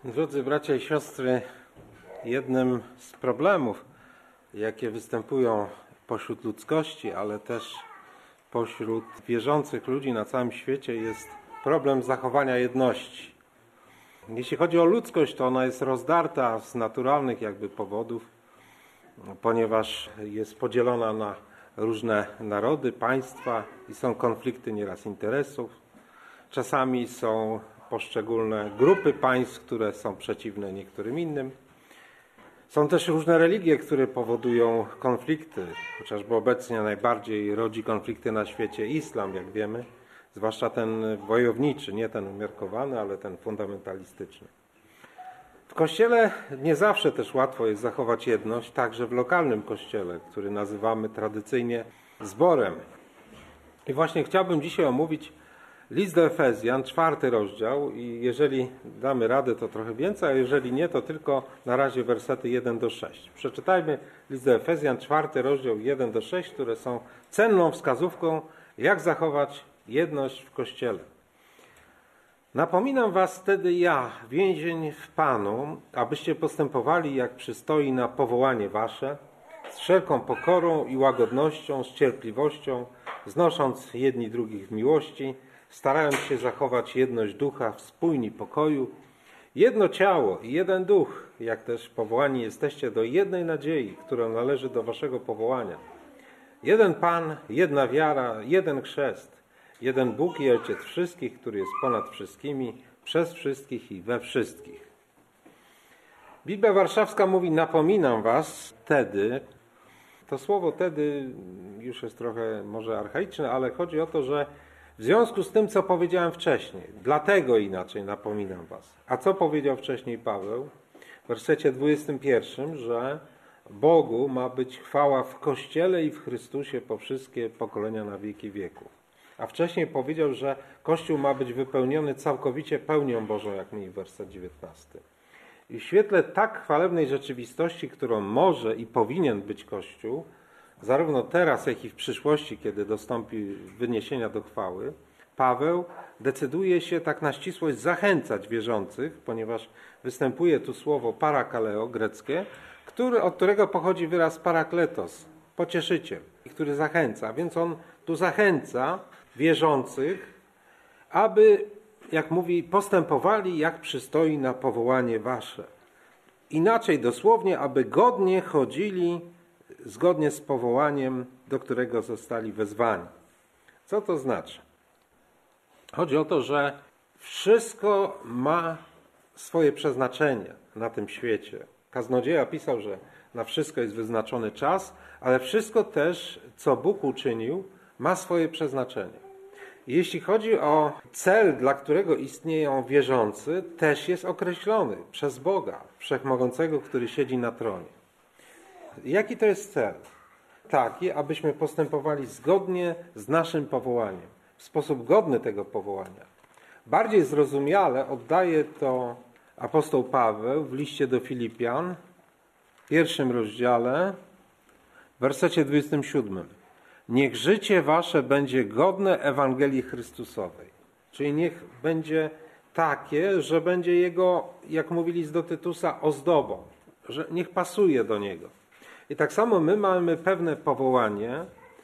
Drodzy bracia i siostry, jednym z problemów, jakie występują pośród ludzkości, ale też pośród wierzących ludzi na całym świecie, jest problem zachowania jedności. Jeśli chodzi o ludzkość, to ona jest rozdarta z naturalnych powodów, ponieważ jest podzielona na różne narody, państwa i są konflikty nieraz interesów. Czasami są poszczególne grupy państw, które są przeciwne niektórym innym. Są też różne religie, które powodują konflikty. Chociażby obecnie najbardziej rodzi konflikty na świecie islam, jak wiemy. Zwłaszcza ten wojowniczy, nie ten umiarkowany, ale ten fundamentalistyczny. W Kościele nie zawsze też łatwo jest zachować jedność, także w lokalnym Kościele, który nazywamy tradycyjnie zborem. I właśnie chciałbym dzisiaj omówić List do Efezjan, 4 rozdział, i jeżeli damy radę, to trochę więcej, a jeżeli nie, to tylko na razie wersety 1-6. Przeczytajmy List do Efezjan, 4 rozdział 1-6, które są cenną wskazówką, jak zachować jedność w Kościele. Napominam was wtedy ja, więzień w Panu, abyście postępowali jak przystoi na powołanie wasze, z wszelką pokorą i łagodnością, z cierpliwością, znosząc jedni drugich w miłości, starając się zachować jedność ducha w spójni pokoju, jedno ciało i jeden duch, jak też powołani jesteście do jednej nadziei, która należy do waszego powołania. Jeden Pan, jedna wiara, jeden chrzest, jeden Bóg i Ojciec wszystkich, który jest ponad wszystkimi, przez wszystkich i we wszystkich. Biblia Warszawska mówi: napominam was wtedy. To słowo wtedy już jest trochę może archaiczne, ale chodzi o to, że w związku z tym, co powiedziałem wcześniej, dlatego inaczej napominam was. A co powiedział wcześniej Paweł? W wersecie 21, że Bogu ma być chwała w Kościele i w Chrystusie po wszystkie pokolenia na wieki wieków. A wcześniej powiedział, że Kościół ma być wypełniony całkowicie pełnią Bożą, jak mówi werset 19. I w świetle tak chwalebnej rzeczywistości, którą może i powinien być Kościół, zarówno teraz, jak i w przyszłości, kiedy dostąpi wyniesienia do chwały, Paweł decyduje się tak na ścisłość zachęcać wierzących, ponieważ występuje tu słowo parakaleo greckie, od którego pochodzi wyraz parakletos, pocieszyciel, który zachęca. Więc on tu zachęca wierzących, aby, jak mówi, postępowali jak przystoi na powołanie wasze. Inaczej dosłownie, aby godnie chodzili zgodnie z powołaniem, do którego zostali wezwani. Co to znaczy? Chodzi o to, że wszystko ma swoje przeznaczenie na tym świecie. Kaznodzieja pisał, że na wszystko jest wyznaczony czas, ale wszystko też, co Bóg uczynił, ma swoje przeznaczenie. Jeśli chodzi o cel, dla którego istnieją wierzący, też jest określony przez Boga Wszechmogącego, który siedzi na tronie. Jaki to jest cel? Taki, abyśmy postępowali zgodnie z naszym powołaniem, w sposób godny tego powołania. Bardziej zrozumiale oddaje to apostoł Paweł w liście do Filipian, w 1 rozdziale, w wersecie 27. Niech życie wasze będzie godne Ewangelii Chrystusowej. Czyli niech będzie takie, że będzie jego, jak mówili z do Tytusa, ozdobą, że niech pasuje do niego. I tak samo my mamy pewne powołanie.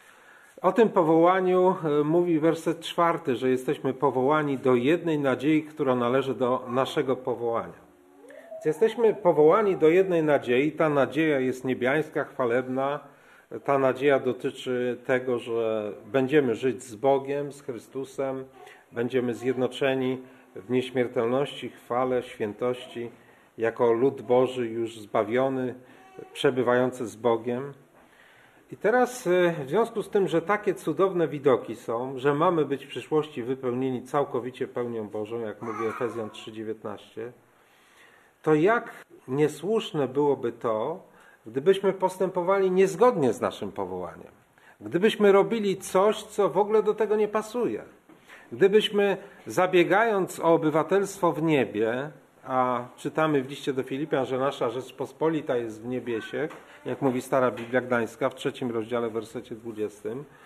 O tym powołaniu mówi werset 4, że jesteśmy powołani do jednej nadziei, która należy do naszego powołania. Więc jesteśmy powołani do jednej nadziei. Ta nadzieja jest niebiańska, chwalebna. Ta nadzieja dotyczy tego, że będziemy żyć z Bogiem, z Chrystusem, będziemy zjednoczeni w nieśmiertelności, chwale, świętości, jako lud Boży już zbawiony, przebywający z Bogiem. I teraz w związku z tym, że takie cudowne widoki są, że mamy być w przyszłości wypełnieni całkowicie pełnią Bożą, jak mówi Efezjan 3,19, to jak niesłuszne byłoby to, gdybyśmy postępowali niezgodnie z naszym powołaniem. Gdybyśmy robili coś, co w ogóle do tego nie pasuje. Gdybyśmy, zabiegając o obywatelstwo w niebie, a czytamy w liście do Filipian, że nasza Rzeczpospolita jest w niebiesie, jak mówi Stara Biblia Gdańska w 3 rozdziale, w wersecie 20.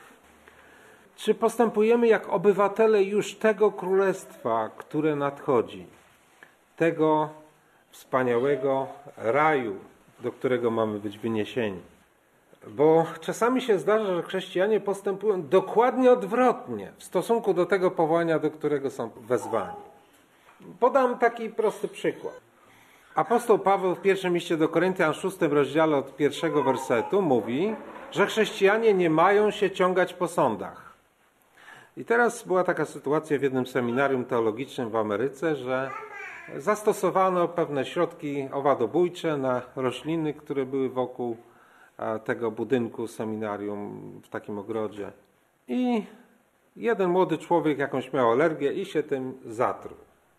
Czy postępujemy jak obywatele już tego królestwa, które nadchodzi? Tego wspaniałego raju, do którego mamy być wyniesieni. Bo czasami się zdarza, że chrześcijanie postępują dokładnie odwrotnie w stosunku do tego powołania, do którego są wezwani. Podam taki prosty przykład. Apostoł Paweł w pierwszym liście do Koryntian, 6 rozdziale od 1 wersetu mówi, że chrześcijanie nie mają się ciągać po sądach. I teraz była taka sytuacja w jednym seminarium teologicznym w Ameryce, że zastosowano pewne środki owadobójcze na rośliny, które były wokół tego budynku seminarium w takim ogrodzie. I jeden młody człowiek jakąś miał alergię i się tym zatruł.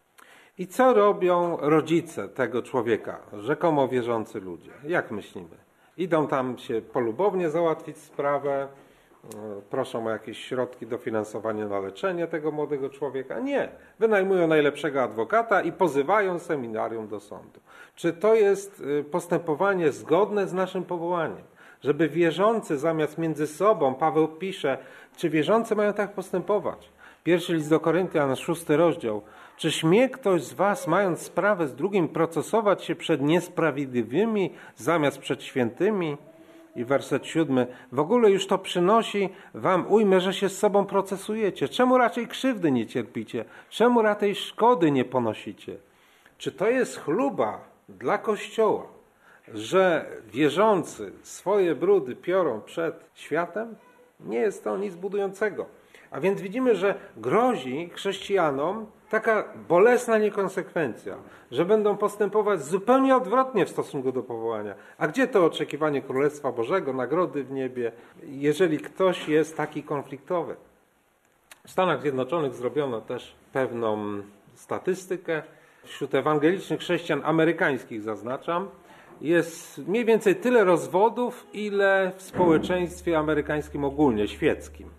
I co robią rodzice tego człowieka, rzekomo wierzący ludzie? Jak myślimy? Idą tam się polubownie załatwić sprawę, proszą o jakieś środki dofinansowania na leczenie tego młodego człowieka? Nie. Wynajmują najlepszego adwokata i pozywają seminarium do sądu. Czy to jest postępowanie zgodne z naszym powołaniem? Żeby wierzący zamiast między sobą, Paweł pisze, czy wierzący mają tak postępować? Pierwszy list do Koryntian, 6 rozdział. Czy śmie ktoś z was, mając sprawę z drugim, procesować się przed niesprawiedliwymi zamiast przed świętymi? I werset 7. W ogóle już to przynosi wam ujmę, że się z sobą procesujecie. Czemu raczej krzywdy nie cierpicie? Czemu raczej szkody nie ponosicie? Czy to jest chluba dla Kościoła, że wierzący swoje brudy piorą przed światem? Nie jest to nic budującego. A więc widzimy, że grozi chrześcijanom taka bolesna niekonsekwencja, że będą postępować zupełnie odwrotnie w stosunku do powołania. A gdzie to oczekiwanie Królestwa Bożego, nagrody w niebie, jeżeli ktoś jest taki konfliktowy? W Stanach Zjednoczonych zrobiono też pewną statystykę. Wśród ewangelicznych chrześcijan amerykańskich, zaznaczam, jest mniej więcej tyle rozwodów, ile w społeczeństwie amerykańskim ogólnie, świeckim.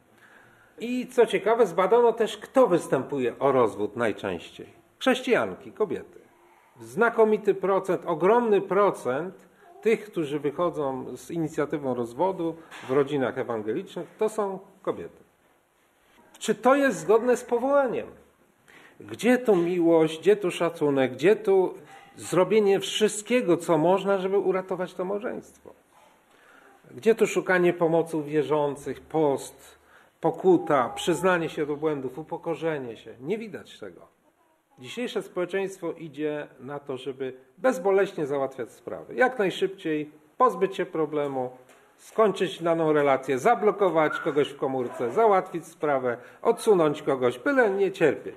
I co ciekawe, zbadano też, kto występuje o rozwód najczęściej. Chrześcijanki, kobiety. Znakomity procent, ogromny procent tych, którzy wychodzą z inicjatywą rozwodu w rodzinach ewangelicznych, to są kobiety. Czy to jest zgodne z powołaniem? Gdzie tu miłość, gdzie tu szacunek, gdzie tu zrobienie wszystkiego, co można, żeby uratować to małżeństwo? Gdzie tu szukanie pomocy u wierzących, post, pokuta, przyznanie się do błędów, upokorzenie się? Nie widać tego. Dzisiejsze społeczeństwo idzie na to, żeby bezboleśnie załatwiać sprawy. Jak najszybciej pozbyć się problemu, skończyć daną relację, zablokować kogoś w komórce, załatwić sprawę, odsunąć kogoś, byle nie cierpieć.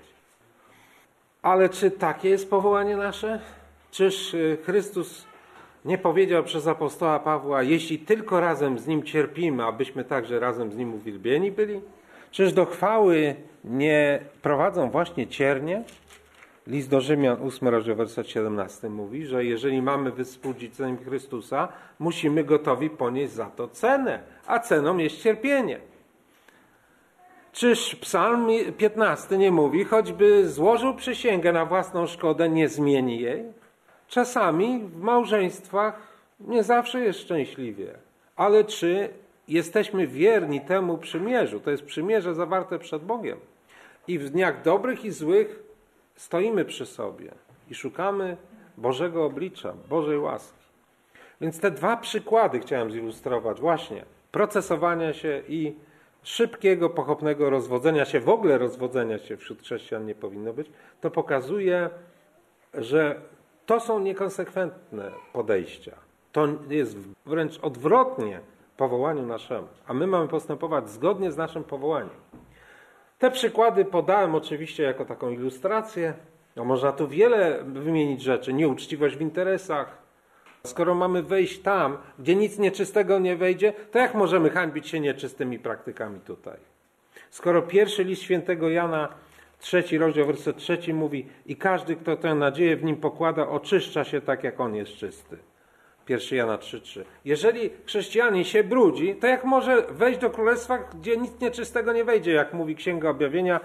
Ale czy takie jest powołanie nasze? Czyż Chrystus nie powiedział przez apostoła Pawła, jeśli tylko razem z Nim cierpimy, abyśmy także razem z Nim uwielbieni byli? Czyż do chwały nie prowadzą właśnie ciernie? List do Rzymian, 8 rozdział, werset 17 mówi, że jeżeli mamy współdzielić cenę Chrystusa, musimy gotowi ponieść za to cenę, a ceną jest cierpienie. Czyż Psalm 15 nie mówi, choćby złożył przysięgę na własną szkodę, nie zmieni jej? Czasami w małżeństwach nie zawsze jest szczęśliwie, ale czy jesteśmy wierni temu przymierzu? To jest przymierze zawarte przed Bogiem. I w dniach dobrych i złych stoimy przy sobie i szukamy Bożego oblicza, Bożej łaski. Więc te dwa przykłady chciałem zilustrować właśnie. Procesowania się i szybkiego, pochopnego rozwodzenia się, w ogóle rozwodzenia się wśród chrześcijan nie powinno być. To pokazuje, że to są niekonsekwentne podejścia. To jest wręcz odwrotnie powołaniu naszemu, a my mamy postępować zgodnie z naszym powołaniem. Te przykłady podałem oczywiście jako taką ilustrację. No, można tu wiele wymienić rzeczy. Nieuczciwość w interesach. Skoro mamy wejść tam, gdzie nic nieczystego nie wejdzie, to jak możemy hańbić się nieczystymi praktykami tutaj? Skoro pierwszy list świętego Jana, 3 rozdział, werset 3 mówi i każdy, kto tę nadzieję w nim pokłada, oczyszcza się tak, jak on jest czysty. 1 Jana 3:3. Jeżeli chrześcijanin się brudzi, to jak może wejść do królestwa, gdzie nic nieczystego nie wejdzie, jak mówi Księga Objawienia,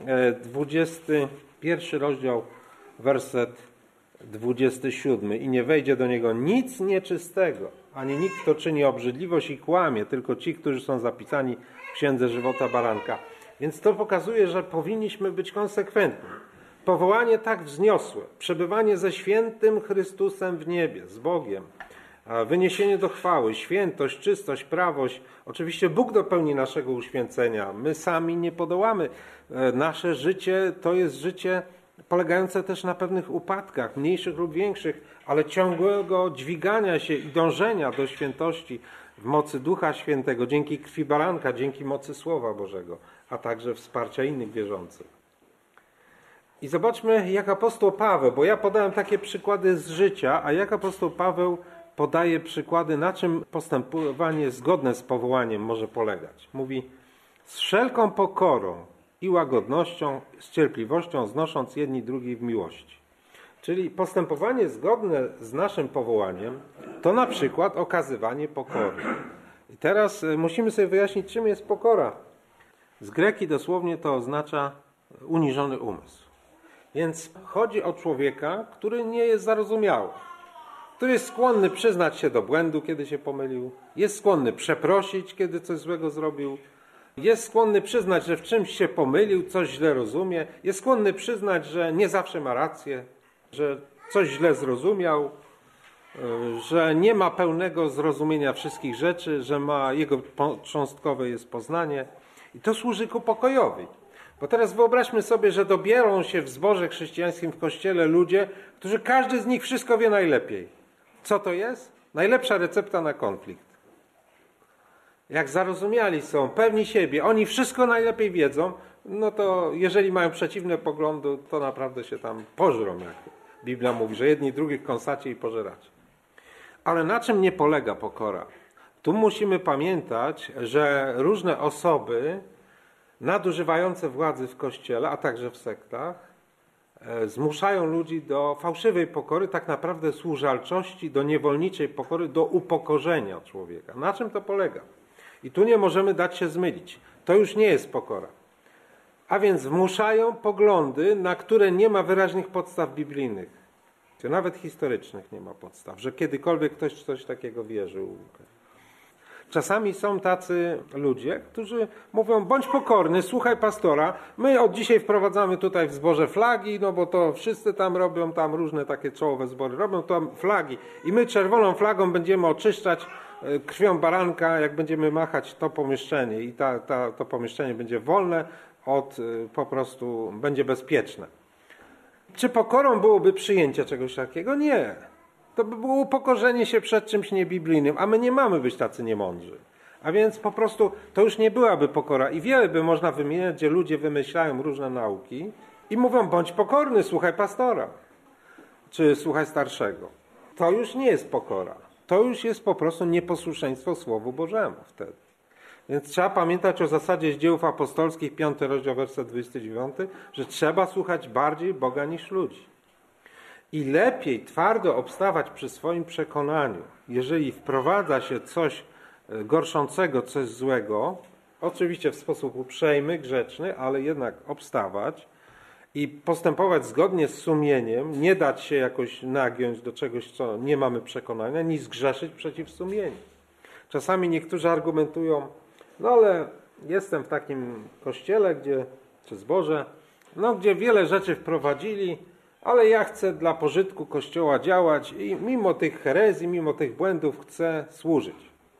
21 rozdział, werset 27. I nie wejdzie do niego nic nieczystego, ani nikt, kto czyni obrzydliwość i kłamie, tylko ci, którzy są zapisani w Księdze Żywota Baranka. Więc to pokazuje, że powinniśmy być konsekwentni. Powołanie tak wzniosłe, przebywanie ze świętym Chrystusem w niebie, z Bogiem, wyniesienie do chwały, świętość, czystość, prawość. Oczywiście Bóg dopełni naszego uświęcenia. My sami nie podołamy. Nasze życie to jest życie polegające też na pewnych upadkach, mniejszych lub większych, ale ciągłego dźwigania się i dążenia do świętości w mocy Ducha Świętego, dzięki krwi baranka, dzięki mocy Słowa Bożego, a także wsparcia innych wierzących. I zobaczmy, jak apostoł Paweł, bo ja podałem takie przykłady z życia, a jak apostoł Paweł podaje przykłady, na czym postępowanie zgodne z powołaniem może polegać. Mówi, z wszelką pokorą i łagodnością, z cierpliwością, znosząc jedni drugich w miłości. Czyli postępowanie zgodne z naszym powołaniem to na przykład okazywanie pokory. I teraz musimy sobie wyjaśnić, czym jest pokora. Z greki dosłownie to oznacza uniżony umysł. Więc chodzi o człowieka, który nie jest zarozumiały, który jest skłonny przyznać się do błędu, kiedy się pomylił, jest skłonny przeprosić, kiedy coś złego zrobił, jest skłonny przyznać, że w czymś się pomylił, coś źle rozumie, jest skłonny przyznać, że nie zawsze ma rację, że coś źle zrozumiał, że nie ma pełnego zrozumienia wszystkich rzeczy, że jego cząstkowe jest poznanie. I to służy ku pokojowi. Bo teraz wyobraźmy sobie, że dobiorą się w zborze chrześcijańskim w kościele ludzie, którzy każdy z nich wszystko wie najlepiej. Co to jest? Najlepsza recepta na konflikt. Jak zarozumiali są, pewni siebie, oni wszystko najlepiej wiedzą, no to jeżeli mają przeciwne poglądy, to naprawdę się tam pożrą. Jak Biblia mówi, że jedni drugich kąsacie i pożeracie. Ale na czym nie polega pokora? Tu musimy pamiętać, że różne osoby nadużywające władzy w Kościele, a także w sektach, zmuszają ludzi do fałszywej pokory, tak naprawdę służalczości, do niewolniczej pokory, do upokorzenia człowieka. Na czym to polega? I tu nie możemy dać się zmylić. To już nie jest pokora. A więc wmuszają poglądy, na które nie ma wyraźnych podstaw biblijnych. Nawet historycznych nie ma podstaw, że kiedykolwiek ktoś w coś takiego wierzył. Czasami są tacy ludzie, którzy mówią, bądź pokorny, słuchaj pastora, my od dzisiaj wprowadzamy tutaj w zborze flagi, no bo to wszyscy tam robią, tam różne takie czołowe zbory robią tam flagi i my czerwoną flagą będziemy oczyszczać krwią baranka, jak będziemy machać to pomieszczenie i to pomieszczenie będzie wolne po prostu będzie bezpieczne. Czy pokorą byłoby przyjęcie czegoś takiego? Nie. To by było upokorzenie się przed czymś niebiblijnym, a my nie mamy być tacy niemądrzy. A więc po prostu to już nie byłaby pokora. I wiele by można wymieniać, gdzie ludzie wymyślają różne nauki i mówią, bądź pokorny, słuchaj pastora, czy słuchaj starszego. To już nie jest pokora. To już jest po prostu nieposłuszeństwo Słowu Bożemu wtedy. Więc trzeba pamiętać o zasadzie z Dziejów Apostolskich, 5 rozdział, werset 29, że trzeba słuchać bardziej Boga niż ludzi. I lepiej twardo obstawać przy swoim przekonaniu, jeżeli wprowadza się coś gorszącego, coś złego, oczywiście w sposób uprzejmy, grzeczny, ale jednak obstawać i postępować zgodnie z sumieniem, nie dać się jakoś nagiąć do czegoś, co nie mamy przekonania, ni zgrzeszyć przeciw sumieniu. Czasami niektórzy argumentują, no ale jestem w takim kościele, czy zborze, gdzie wiele rzeczy wprowadzili, ale ja chcę dla pożytku Kościoła działać i mimo tych herezji, mimo tych błędów chcę służyć,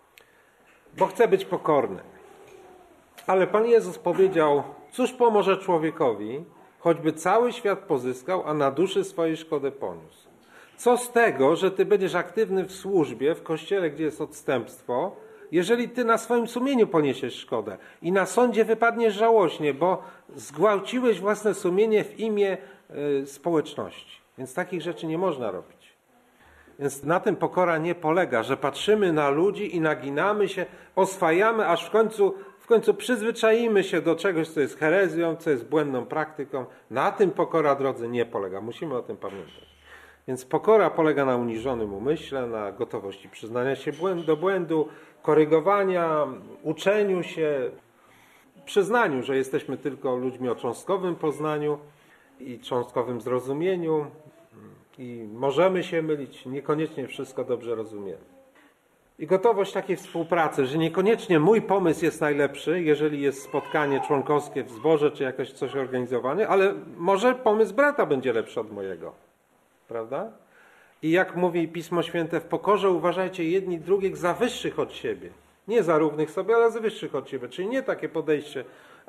bo chcę być pokorny. Ale Pan Jezus powiedział, cóż pomoże człowiekowi, choćby cały świat pozyskał, a na duszy swojej szkodę poniósł. Co z tego, że ty będziesz aktywny w służbie, w Kościele, gdzie jest odstępstwo, jeżeli ty na swoim sumieniu poniesiesz szkodę i na sądzie wypadniesz żałośnie, bo zgwałciłeś własne sumienie w imię społeczności. Więc takich rzeczy nie można robić. Więc na tym pokora nie polega, że patrzymy na ludzi i naginamy się, oswajamy, aż w końcu przyzwyczaimy się do czegoś, co jest herezją, co jest błędną praktyką. Na tym pokora, drodzy, nie polega. Musimy o tym pamiętać. Więc pokora polega na uniżonym umyśle, na gotowości przyznania się do błędu, korygowania, uczeniu się, przyznaniu, że jesteśmy tylko ludźmi o cząstkowym poznaniu i cząstkowym zrozumieniu i możemy się mylić, niekoniecznie wszystko dobrze rozumiemy. i gotowość takiej współpracy, że niekoniecznie mój pomysł jest najlepszy, jeżeli jest spotkanie członkowskie w zborze, czy jakoś coś organizowane, ale może pomysł brata będzie lepszy od mojego. Prawda? I jak mówi Pismo Święte, w pokorze uważajcie jedni drugich za wyższych od siebie. Nie za równych sobie, ale za wyższych od siebie. Czyli nie takie podejście,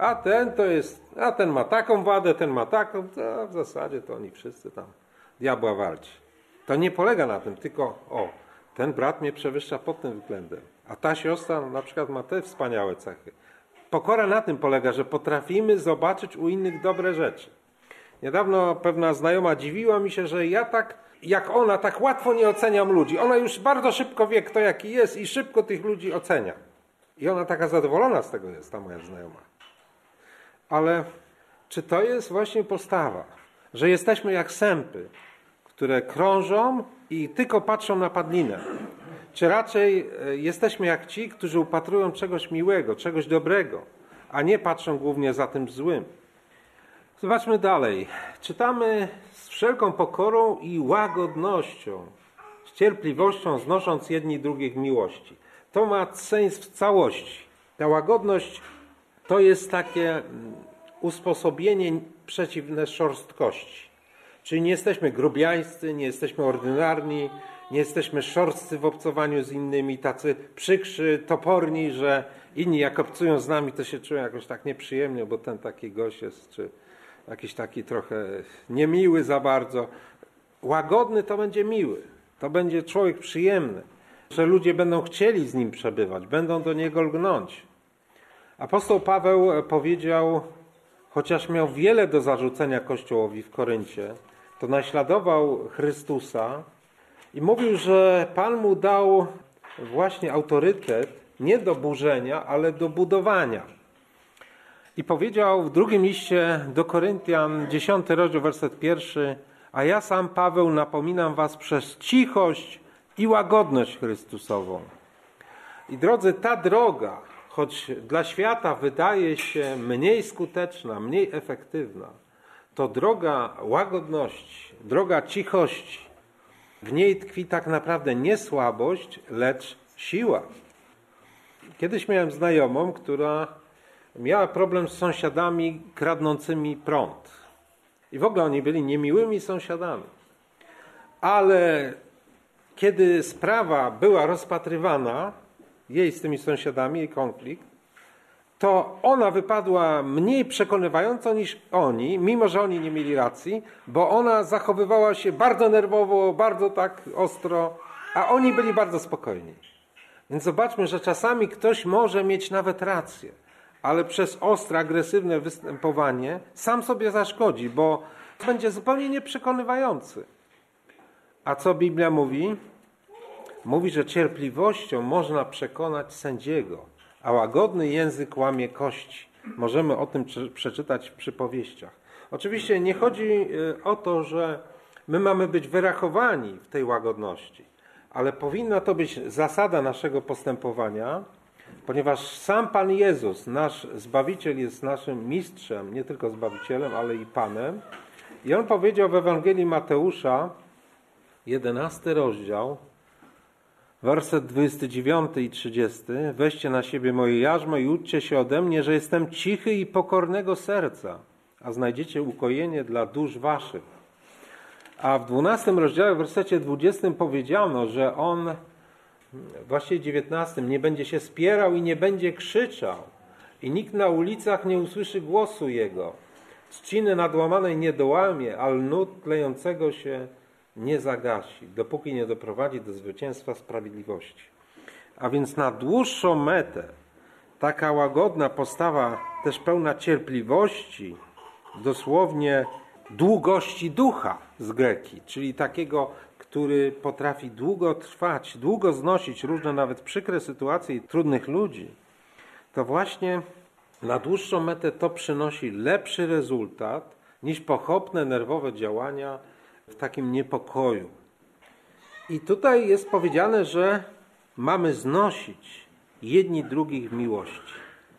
a ten ma taką wadę, ten ma taką, to w zasadzie to oni wszyscy tam diabła walczy. To nie polega na tym, tylko ten brat mnie przewyższa pod tym względem, a ta siostra na przykład ma te wspaniałe cechy. Pokora na tym polega, że potrafimy zobaczyć u innych dobre rzeczy. Niedawno pewna znajoma dziwiła mi się, że ja tak, jak ona, tak łatwo nie oceniam ludzi. Ona już bardzo szybko wie, kto jaki jest i szybko tych ludzi ocenia. I ona taka zadowolona z tego jest, ta moja znajoma. Ale czy to jest właśnie postawa, że jesteśmy jak sępy, które krążą i tylko patrzą na padlinę? Czy raczej jesteśmy jak ci, którzy upatrują czegoś miłego, czegoś dobrego, a nie patrzą głównie za tym złym? Zobaczmy dalej. Czytamy: z wszelką pokorą i łagodnością, z cierpliwością znosząc jedni drugich w miłości. To ma sens w całości. Ta łagodność to jest takie usposobienie przeciwne szorstkości. Czyli nie jesteśmy grubiańscy, nie jesteśmy ordynarni, nie jesteśmy szorstcy w obcowaniu z innymi, tacy przykrzy, toporni, że inni jak obcują z nami, to się czują jakoś tak nieprzyjemnie, bo ten taki gość jest, czy jakiś taki trochę niemiły za bardzo. Łagodny to będzie miły, to będzie człowiek przyjemny, że ludzie będą chcieli z nim przebywać, będą do niego lgnąć. Apostoł Paweł powiedział, chociaż miał wiele do zarzucenia Kościołowi w Koryncie, to naśladował Chrystusa i mówił, że Pan mu dał właśnie autorytet nie do burzenia, ale do budowania. I powiedział w drugim liście do Koryntian, 10 rozdział, werset 1: a ja sam, Paweł, napominam was przez cichość i łagodność Chrystusową. I drodzy, ta droga, choć dla świata wydaje się mniej skuteczna, mniej efektywna, to droga łagodności, droga cichości. W niej tkwi tak naprawdę nie słabość, lecz siła. Kiedyś miałem znajomą, która miała problem z sąsiadami kradnącymi prąd. I w ogóle oni byli niemiłymi sąsiadami. Ale kiedy sprawa była rozpatrywana, jej z tymi sąsiadami, jej konflikt, to ona wypadła mniej przekonywająco niż oni, mimo że oni nie mieli racji, bo ona zachowywała się bardzo nerwowo, bardzo tak ostro, a oni byli bardzo spokojni. Więc zobaczmy, że czasami ktoś może mieć nawet rację, ale przez ostre, agresywne występowanie sam sobie zaszkodzi, bo będzie zupełnie nieprzekonywający. A co Biblia mówi? Mówi, że cierpliwością można przekonać sędziego, a łagodny język łamie kości. Możemy o tym przeczytać w przypowieściach. Oczywiście nie chodzi o to, że my mamy być wyrachowani w tej łagodności, ale powinna to być zasada naszego postępowania, ponieważ sam Pan Jezus, nasz Zbawiciel, jest naszym mistrzem, nie tylko Zbawicielem, ale i Panem. I On powiedział w Ewangelii Mateusza, 11 rozdział, werset 29 i 30: weźcie na siebie moje jarzmo i uczcie się ode mnie, że jestem cichy i pokornego serca, a znajdziecie ukojenie dla dusz waszych. A w 12 rozdziale, w wersecie 20 powiedziano, że on, właściwie 19, nie będzie się spierał i nie będzie krzyczał i nikt na ulicach nie usłyszy głosu jego. Trzciny nadłamanej nie dołamie, a lnót tlejącego się nie zagasi, dopóki nie doprowadzi do zwycięstwa sprawiedliwości. A więc na dłuższą metę taka łagodna postawa, też pełna cierpliwości, dosłownie długości ducha z greki, czyli takiego, który potrafi długo trwać, długo znosić różne nawet przykre sytuacje i trudnych ludzi, to właśnie na dłuższą metę to przynosi lepszy rezultat niż pochopne, nerwowe działania w takim niepokoju. I tutaj jest powiedziane, że mamy znosić jedni drugich w miłości.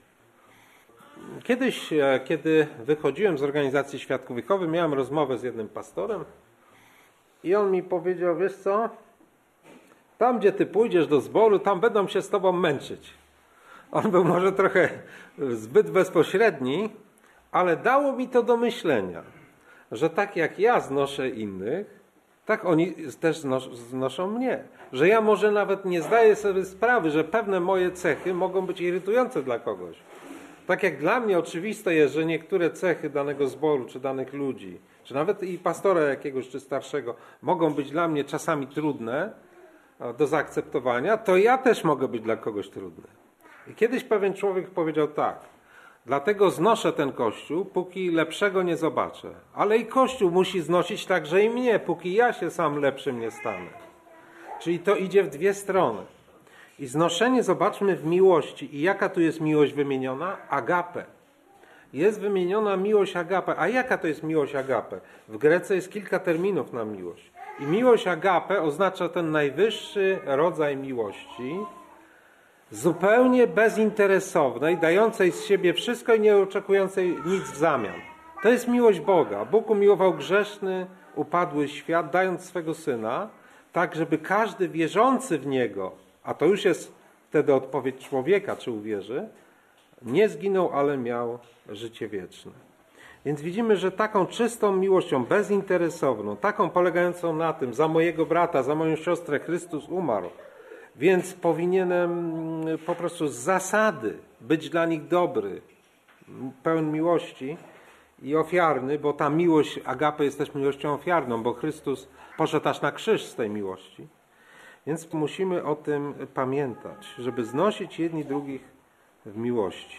Kiedyś, kiedy wychodziłem z organizacji Świadków Jehowy, miałem rozmowę z jednym pastorem i on mi powiedział: wiesz co, Tam, gdzie ty pójdziesz do zboru, tam będą się z tobą męczyć. On był może trochę zbyt bezpośredni, ale dało mi to do myślenia, że tak jak ja znoszę innych, tak oni też znoszą mnie. Że ja może nawet nie zdaję sobie sprawy, że pewne moje cechy mogą być irytujące dla kogoś. Tak jak dla mnie oczywiste jest, że niektóre cechy danego zboru, czy danych ludzi, czy nawet i pastora jakiegoś, czy starszego, mogą być dla mnie czasami trudne do zaakceptowania, to ja też mogę być dla kogoś trudny. I kiedyś pewien człowiek powiedział tak: dlatego znoszę ten Kościół, póki lepszego nie zobaczę. Ale i Kościół musi znosić także i mnie, póki ja się sam lepszym nie stanę. Czyli to idzie w dwie strony. I znoszenie zobaczmy w miłości. I jaka tu jest miłość wymieniona? Agape. Jest wymieniona miłość agape. A jaka to jest miłość agape? W Grece jest kilka terminów na miłość. I miłość agape oznacza ten najwyższy rodzaj miłości, zupełnie bezinteresownej, dającej z siebie wszystko i nie oczekującej nic w zamian. To jest miłość Boga. Bóg umiłował grzeszny, upadły świat, dając swego Syna, tak żeby każdy wierzący w Niego, a to już jest wtedy odpowiedź człowieka, czy uwierzy, nie zginął, ale miał życie wieczne. Więc widzimy, że taką czystą miłością, bezinteresowną, taką polegającą na tym, za mojego brata, za moją siostrę Chrystus umarł, więc powinienem po prostu z zasady być dla nich dobry, pełen miłości i ofiarny, bo ta miłość agape jest też miłością ofiarną, bo Chrystus poszedł aż na krzyż z tej miłości. Więc musimy o tym pamiętać, żeby znosić jedni drugich w miłości.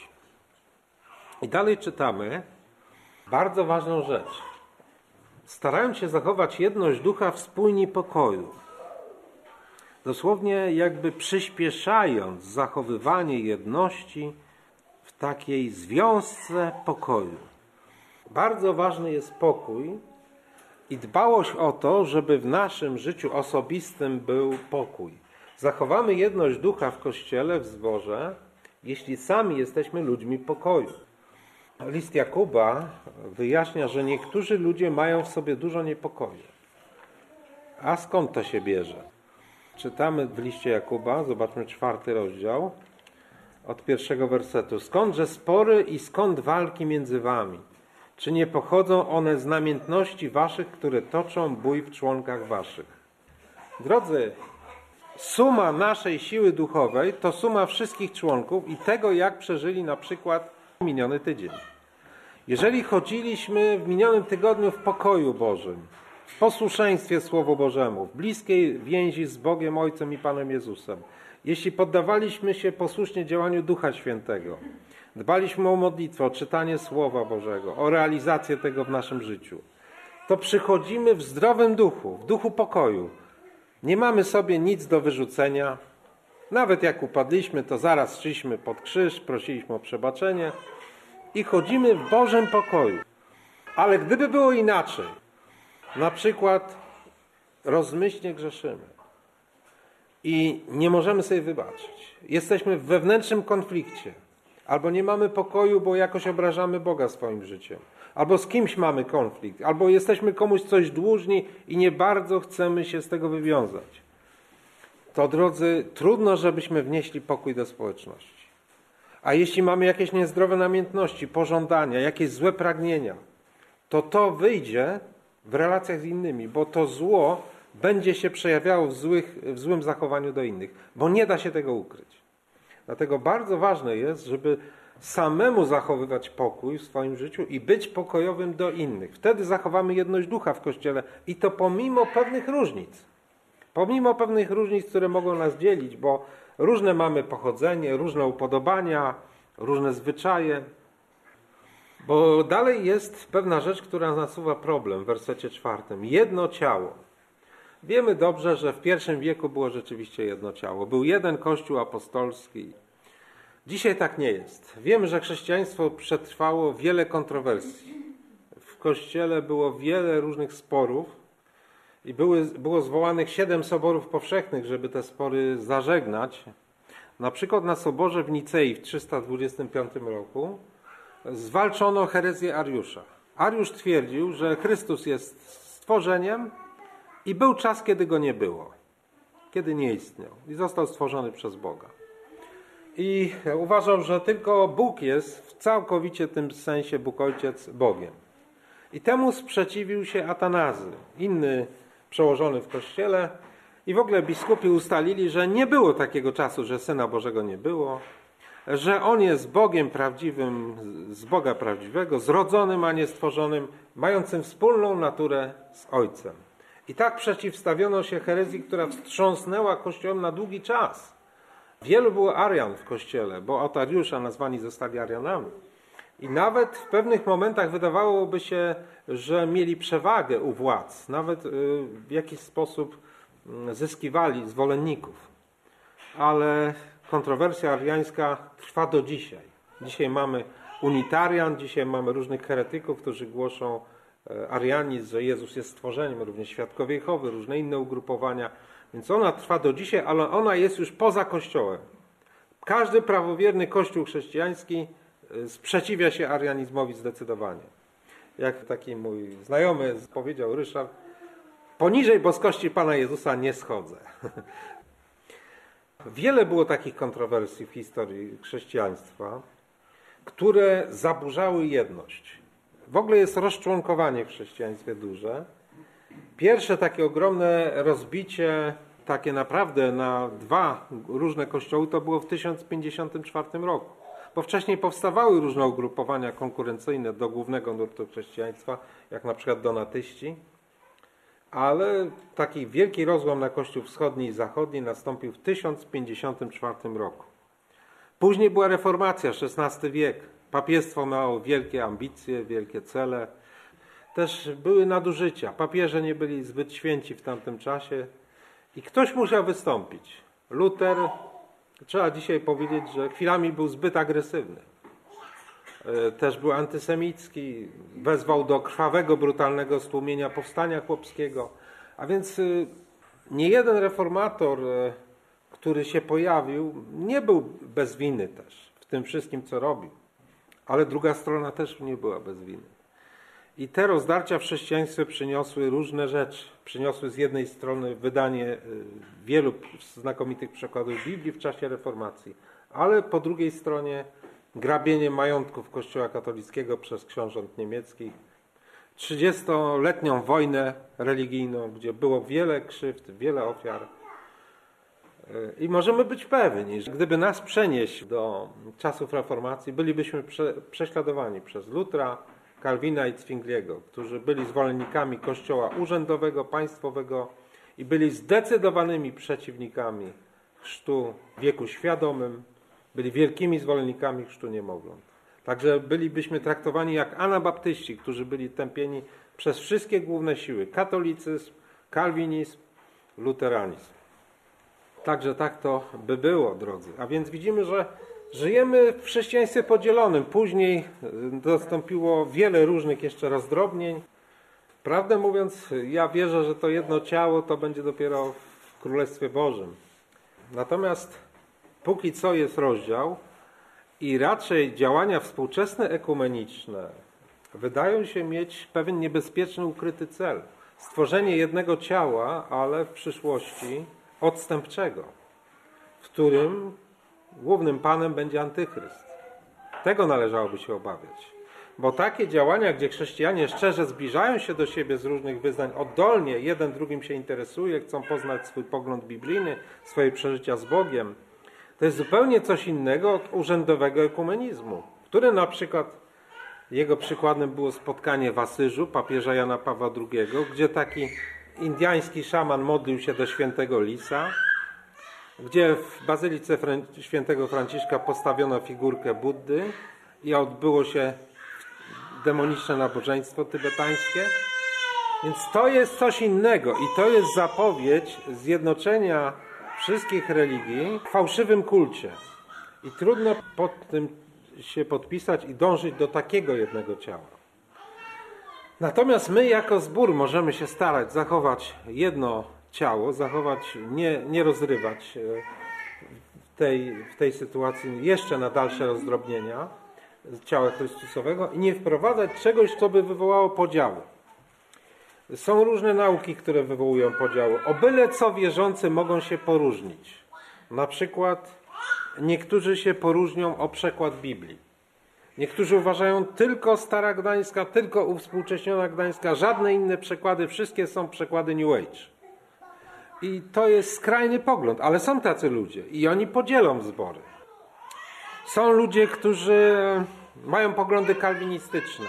I dalej czytamy bardzo ważną rzecz. Starając się zachować jedność ducha w spójni pokoju. Dosłownie jakby przyspieszając zachowywanie jedności w takiej związce pokoju. Bardzo ważny jest pokój i dbałość o to, żeby w naszym życiu osobistym był pokój. Zachowamy jedność ducha w Kościele, w zborze, jeśli sami jesteśmy ludźmi pokoju. List Jakuba wyjaśnia, że niektórzy ludzie mają w sobie dużo niepokoju. A skąd to się bierze? Czytamy w liście Jakuba, zobaczmy 4 rozdział, od 1 wersetu. Skądże spory i skąd walki między wami? Czy nie pochodzą one z namiętności waszych, które toczą bój w członkach waszych? Drodzy, suma naszej siły duchowej to suma wszystkich członków i tego, jak przeżyli na przykład miniony tydzień. Jeżeli chodziliśmy w minionym tygodniu w pokoju Bożym, w posłuszeństwie Słowu Bożemu, w bliskiej więzi z Bogiem Ojcem i Panem Jezusem, jeśli poddawaliśmy się posłusznie działaniu Ducha Świętego, dbaliśmy o modlitwę, o czytanie Słowa Bożego, o realizację tego w naszym życiu, to przychodzimy w zdrowym duchu, w duchu pokoju. Nie mamy sobie nic do wyrzucenia. Nawet jak upadliśmy, to zaraz szliśmy pod krzyż, prosiliśmy o przebaczenie i chodzimy w Bożym pokoju. Ale gdyby było inaczej, na przykład rozmyślnie grzeszymy i nie możemy sobie wybaczyć, jesteśmy w wewnętrznym konflikcie, albo nie mamy pokoju, bo jakoś obrażamy Boga swoim życiem, albo z kimś mamy konflikt, albo jesteśmy komuś coś dłużni i nie bardzo chcemy się z tego wywiązać, to drodzy, trudno, żebyśmy wnieśli pokój do społeczności. A jeśli mamy jakieś niezdrowe namiętności, pożądania, jakieś złe pragnienia, to wyjdzie w relacjach z innymi, bo to zło będzie się przejawiało w złym zachowaniu do innych, bo nie da się tego ukryć. Dlatego bardzo ważne jest, żeby samemu zachowywać pokój w swoim życiu i być pokojowym do innych. Wtedy zachowamy jedność ducha w Kościele i to pomimo pewnych różnic. Pomimo pewnych różnic, które mogą nas dzielić, bo różne mamy pochodzenie, różne upodobania, różne zwyczaje. Bo dalej jest pewna rzecz, która nasuwa problem w wersecie 4. Jedno ciało. Wiemy dobrze, że w I wieku było rzeczywiście jedno ciało. Był jeden Kościół apostolski. Dzisiaj tak nie jest. Wiemy, że chrześcijaństwo przetrwało wiele kontrowersji. W Kościele było wiele różnych sporów i było zwołanych 7 soborów powszechnych, żeby te spory zażegnać. Na przykład na soborze w Nicei w 325 roku zwalczono herezję Ariusza. Ariusz twierdził, że Chrystus jest stworzeniem i był czas, kiedy go nie było. kiedy nie istniał i został stworzony przez Boga. I uważał, że tylko Bóg jest w całkowicie tym sensie Bóg Ojciec Bogiem. I temu sprzeciwił się Atanazy, inny przełożony w Kościele. I w ogóle biskupi ustalili, że nie było takiego czasu, że Syna Bożego nie było, że On jest Bogiem prawdziwym, z Boga prawdziwego, zrodzonym, a nie stworzonym, mającym wspólną naturę z Ojcem. I tak przeciwstawiono się herezji, która wstrząsnęła Kościołem na długi czas. Wielu było Arian w Kościele, bo Otariusza nazwani zostali Arianami. I nawet w pewnych momentach wydawałoby się, że mieli przewagę u władz. Nawet w jakiś sposób zyskiwali zwolenników. Ale kontrowersja ariańska trwa do dzisiaj. Dzisiaj mamy unitarian, dzisiaj mamy różnych heretyków, którzy głoszą arianizm, że Jezus jest stworzeniem, również Świadkowie Jehowy, różne inne ugrupowania. Więc ona trwa do dzisiaj, ale ona jest już poza Kościołem. Każdy prawowierny Kościół chrześcijański sprzeciwia się arianizmowi zdecydowanie. Jak taki mój znajomy powiedział, Ryszard, poniżej boskości Pana Jezusa nie schodzę. Wiele było takich kontrowersji w historii chrześcijaństwa, które zaburzały jedność. W ogóle jest rozczłonkowanie w chrześcijaństwie duże. Pierwsze takie ogromne rozbicie, takie naprawdę na dwa różne kościoły, to było w 1054 roku. Bo wcześniej powstawały różne ugrupowania konkurencyjne do głównego nurtu chrześcijaństwa, jak na przykład donatyści. Ale taki wielki rozłam na Kościół wschodni i zachodni nastąpił w 1054 roku. Później była reformacja, XVI wiek. Papiestwo miało wielkie ambicje, wielkie cele. Też były nadużycia. Papieże nie byli zbyt święci w tamtym czasie i ktoś musiał wystąpić. Luter, trzeba dzisiaj powiedzieć, że chwilami był zbyt agresywny. Też był antysemicki, wezwał do krwawego, brutalnego stłumienia powstania chłopskiego. A więc nie jeden reformator, który się pojawił, nie był bez winy też w tym wszystkim, co robił. Ale druga strona też nie była bez winy. I te rozdarcia w chrześcijaństwie przyniosły różne rzeczy. Przyniosły z jednej strony wydanie wielu znakomitych przekładów Biblii w czasie reformacji, ale po drugiej stronie grabienie majątków Kościoła katolickiego przez książąt niemieckich, 30-letnią wojnę religijną, gdzie było wiele krzywd, wiele ofiar. I możemy być pewni, że gdyby nas przenieść do czasów reformacji, bylibyśmy prześladowani przez Lutra, Kalwina i Zwingliego, którzy byli zwolennikami Kościoła urzędowego, państwowego i byli zdecydowanymi przeciwnikami chrztu w wieku świadomym, byli wielkimi zwolennikami chrztu niemowląt. Także bylibyśmy traktowani jak anabaptyści, którzy byli tępieni przez wszystkie główne siły. Katolicyzm, kalwinizm, luteranizm. Także tak to by było, drodzy. A więc widzimy, że żyjemy w chrześcijaństwie podzielonym. Później nastąpiło wiele różnych jeszcze rozdrobnień. Prawdę mówiąc, ja wierzę, że to jedno ciało to będzie dopiero w Królestwie Bożym. Natomiast póki co jest rozdział i raczej działania współczesne ekumeniczne wydają się mieć pewien niebezpieczny, ukryty cel. Stworzenie jednego ciała, ale w przyszłości odstępczego, w którym głównym panem będzie antychryst. Tego należałoby się obawiać. Bo takie działania, gdzie chrześcijanie szczerze zbliżają się do siebie z różnych wyznań, oddolnie jeden drugim się interesuje, chcą poznać swój pogląd biblijny, swoje przeżycia z Bogiem, to jest zupełnie coś innego od urzędowego ekumenizmu, który na przykład, jego przykładem było spotkanie w Asyżu papieża Jana Pawła II, gdzie taki indyjski szaman modlił się do świętego Lisa, gdzie w bazylice świętego Franciszka postawiono figurkę Buddy i odbyło się demoniczne nabożeństwo tybetańskie. Więc to jest coś innego i to jest zapowiedź zjednoczenia wszystkich religii w fałszywym kulcie. I trudno pod tym się podpisać i dążyć do takiego jednego ciała. Natomiast my jako zbór możemy się starać zachować jedno ciało, zachować, nie rozrywać w tej sytuacji jeszcze na dalsze rozdrobnienia ciała Chrystusowego i nie wprowadzać czegoś, co by wywołało podziały. Są różne nauki, które wywołują podziały. O byle co wierzący mogą się poróżnić. Na przykład niektórzy się poróżnią o przekład Biblii. Niektórzy uważają tylko Stara Gdańska, tylko uwspółcześniona Gdańska, żadne inne przekłady, wszystkie są przekłady New Age. I to jest skrajny pogląd, ale są tacy ludzie i oni podzielą zbory. Są ludzie, którzy mają poglądy kalwinistyczne.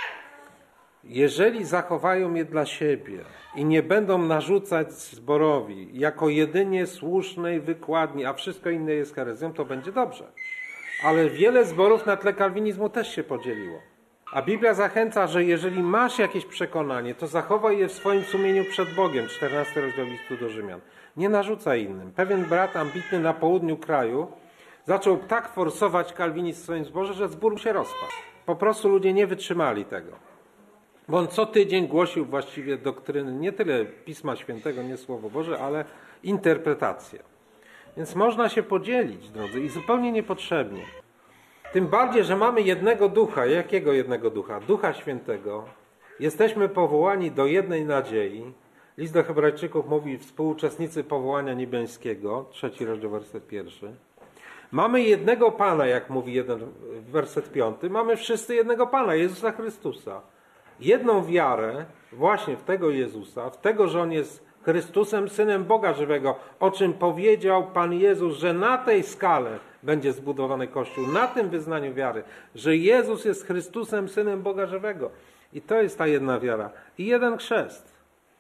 Jeżeli zachowają je dla siebie i nie będą narzucać zborowi jako jedynie słusznej wykładni, a wszystko inne jest herezją, to będzie dobrze. Ale wiele zborów na tle kalwinizmu też się podzieliło. A Biblia zachęca, że jeżeli masz jakieś przekonanie, to zachowaj je w swoim sumieniu przed Bogiem. 14 rozdział listu do Rzymian. Nie narzucaj innym. Pewien brat ambitny na południu kraju zaczął tak forsować kalwinizm w swoim zborze, że zbór się rozpadł. Po prostu ludzie nie wytrzymali tego. Bo on co tydzień głosił właściwie doktryny, nie tyle Pisma Świętego, nie Słowo Boże, ale interpretację. Więc można się podzielić, drodzy, i zupełnie niepotrzebnie. Tym bardziej, że mamy jednego ducha. Jakiego jednego ducha? Ducha Świętego. Jesteśmy powołani do jednej nadziei. List do Hebrajczyków mówi współuczestnicy powołania niebiańskiego, 3 rozdział, werset 1. Mamy jednego Pana, jak mówi werset 5. Mamy wszyscy jednego Pana, Jezusa Chrystusa. Jedną wiarę właśnie w tego Jezusa, w tego, że On jest Chrystusem, Synem Boga żywego, o czym powiedział Pan Jezus, że na tej skale będzie zbudowany Kościół, na tym wyznaniu wiary, że Jezus jest Chrystusem, Synem Boga żywego. I to jest ta jedna wiara. I jeden chrzest.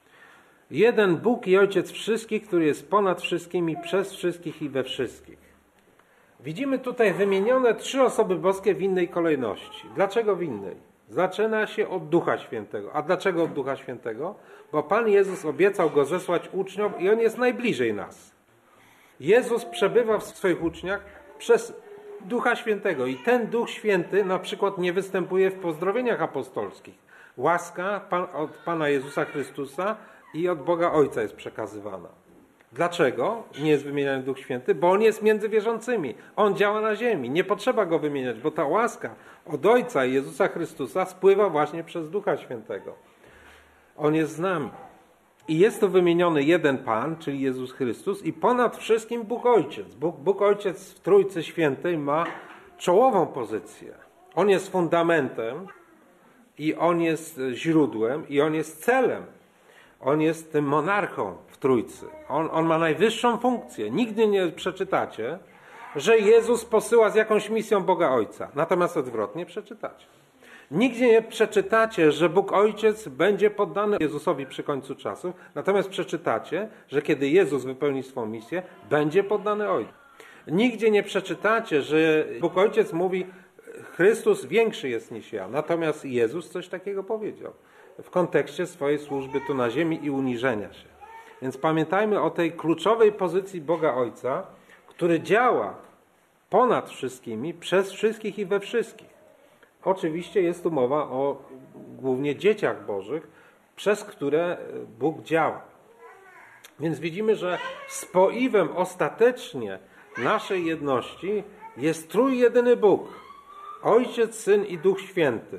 Jeden Bóg i Ojciec wszystkich, który jest ponad wszystkimi, przez wszystkich i we wszystkich. Widzimy tutaj wymienione 3 osoby boskie w innej kolejności. Dlaczego w innej? Zaczyna się od Ducha Świętego. A dlaczego od Ducha Świętego? Bo Pan Jezus obiecał Go zesłać uczniom i On jest najbliżej nas. Jezus przebywa w swoich uczniach przez Ducha Świętego i ten Duch Święty na przykład nie występuje w pozdrowieniach apostolskich. Łaska od Pana Jezusa Chrystusa i od Boga Ojca jest przekazywana. Dlaczego nie jest wymieniany Duch Święty? Bo On jest między wierzącymi. On działa na ziemi. Nie potrzeba Go wymieniać, bo ta łaska od Ojca i Jezusa Chrystusa spływa właśnie przez Ducha Świętego. On jest z nami. I jest tu wymieniony jeden Pan, czyli Jezus Chrystus i ponad wszystkim Bóg Ojciec. Bóg Ojciec w Trójcy Świętej ma czołową pozycję. On jest fundamentem i On jest źródłem i On jest celem. On jest tym monarchą w Trójcy. On ma najwyższą funkcję. Nigdy nie przeczytacie, że Jezus posyła z jakąś misją Boga Ojca. Natomiast odwrotnie przeczytacie. Nigdzie nie przeczytacie, że Bóg Ojciec będzie poddany Jezusowi przy końcu czasów. Natomiast przeczytacie, że kiedy Jezus wypełni swą misję, będzie poddany Ojcu. Nigdzie nie przeczytacie, że Bóg Ojciec mówi, Chrystus większy jest niż ja. Natomiast Jezus coś takiego powiedział w kontekście swojej służby tu na ziemi i uniżenia się. Więc pamiętajmy o tej kluczowej pozycji Boga Ojca, który działa ponad wszystkimi, przez wszystkich i we wszystkich. Oczywiście jest tu mowa o głównie dzieciach Bożych, przez które Bóg działa. Więc widzimy, że spoiwem ostatecznie naszej jedności jest trójjedyny Bóg. Ojciec, Syn i Duch Święty.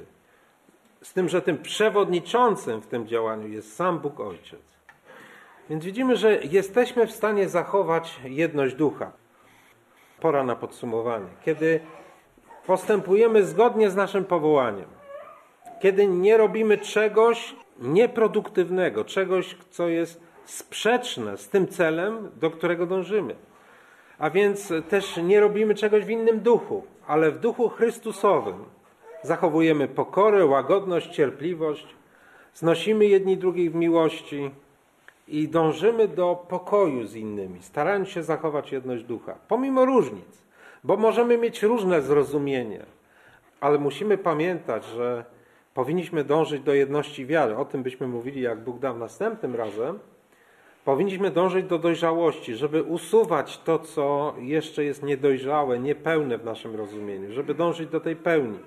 Z tym, że tym przewodniczącym w tym działaniu jest sam Bóg Ojciec. Więc widzimy, że jesteśmy w stanie zachować jedność ducha. Pora na podsumowanie. Kiedy postępujemy zgodnie z naszym powołaniem, kiedy nie robimy czegoś nieproduktywnego, czegoś, co jest sprzeczne z tym celem, do którego dążymy. A więc też nie robimy czegoś w innym duchu, ale w duchu Chrystusowym. Zachowujemy pokorę, łagodność, cierpliwość, znosimy jedni drugich w miłości i dążymy do pokoju z innymi, starając się zachować jedność ducha, pomimo różnic, bo możemy mieć różne zrozumienie, ale musimy pamiętać, że powinniśmy dążyć do jedności wiary. O tym byśmy mówili, jak Bóg da następnym razem. Powinniśmy dążyć do dojrzałości, żeby usuwać to, co jeszcze jest niedojrzałe, niepełne w naszym rozumieniu, żeby dążyć do tej pełni.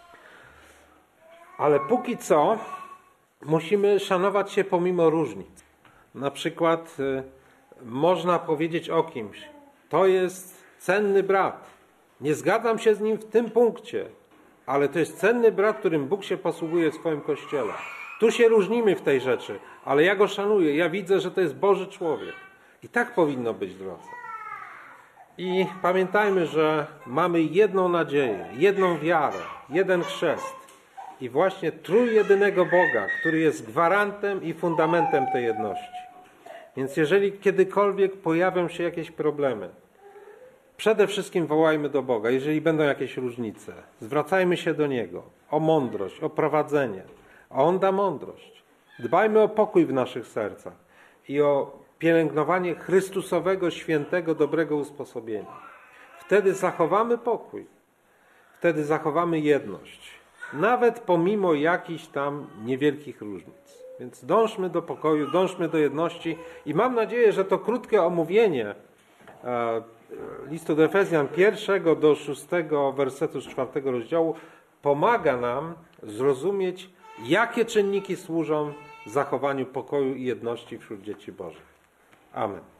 Ale póki co musimy szanować się pomimo różnic. Na przykład można powiedzieć o kimś, to jest cenny brat. Nie zgadzam się z nim w tym punkcie, ale to jest cenny brat, którym Bóg się posługuje w swoim Kościele. Tu się różnimy w tej rzeczy, ale ja go szanuję. Ja widzę, że to jest Boży człowiek. I tak powinno być, drodzy. I pamiętajmy, że mamy jedną nadzieję, jedną wiarę, jeden chrzest. I właśnie trójjedynego Boga, który jest gwarantem i fundamentem tej jedności. Więc jeżeli kiedykolwiek pojawią się jakieś problemy, przede wszystkim wołajmy do Boga. Jeżeli będą jakieś różnice, zwracajmy się do Niego o mądrość, o prowadzenie, a On da mądrość. Dbajmy o pokój w naszych sercach i o pielęgnowanie Chrystusowego, świętego, dobrego usposobienia. Wtedy zachowamy pokój, wtedy zachowamy jedność, nawet pomimo jakichś tam niewielkich różnic. Więc dążmy do pokoju, dążmy do jedności i mam nadzieję, że to krótkie omówienie listu do Efezjan 1 do 6 wersetu z 4 rozdziału pomaga nam zrozumieć, jakie czynniki służą zachowaniu pokoju i jedności wśród dzieci Bożych. Amen.